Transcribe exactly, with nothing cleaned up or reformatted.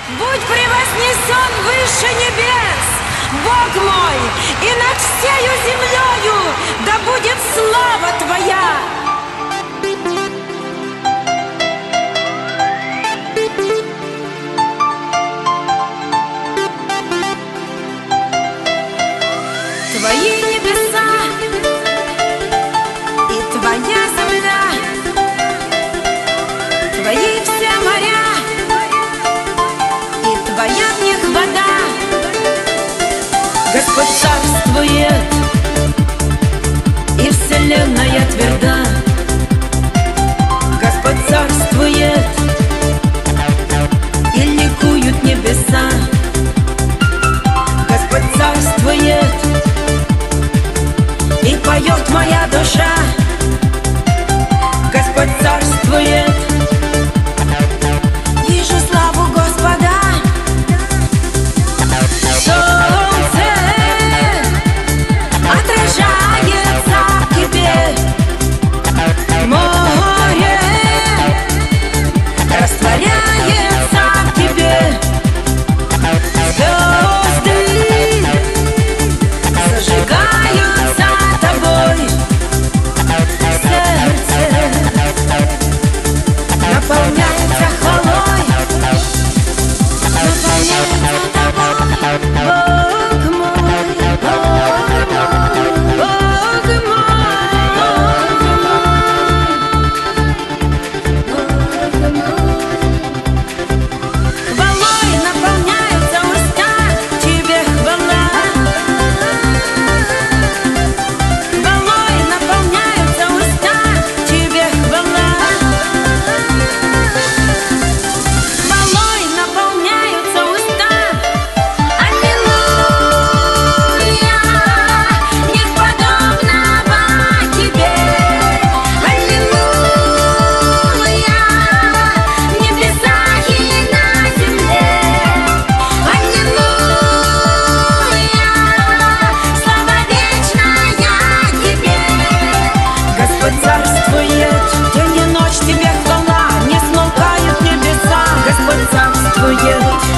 Будь превознесен выше небес, Бог мой, и над всею землею да будет слава Твоя. Твои небеса и Твоя земля, Твои все моря и Твоя в них вода. Господь царствует, и вселенная тверда. Господь царствует, и ликуют небеса. Господь царствует, и поет моя душа. Господь царствует, вижу славу Господа. Солнце отражается в тебе, море растворяется в тебе, звезды зажигаются тобой, сердце наполняется хвалой, наполняется тобой, Бог мой, Бог мой, Бог мой, Бог мой. Хвалой наполняются уста, тебе хвала. Хвалой наполняются уста, тебе хвала. Хвалой наполняются уста. Аллилуйя, нет подобного тебе. Аллилуйя, в небесах и на земле. Аллилуйя, слава вечная тебе. Господь царствует, день и ночь тебе хвала, не смолкают небеса. Господь царствует,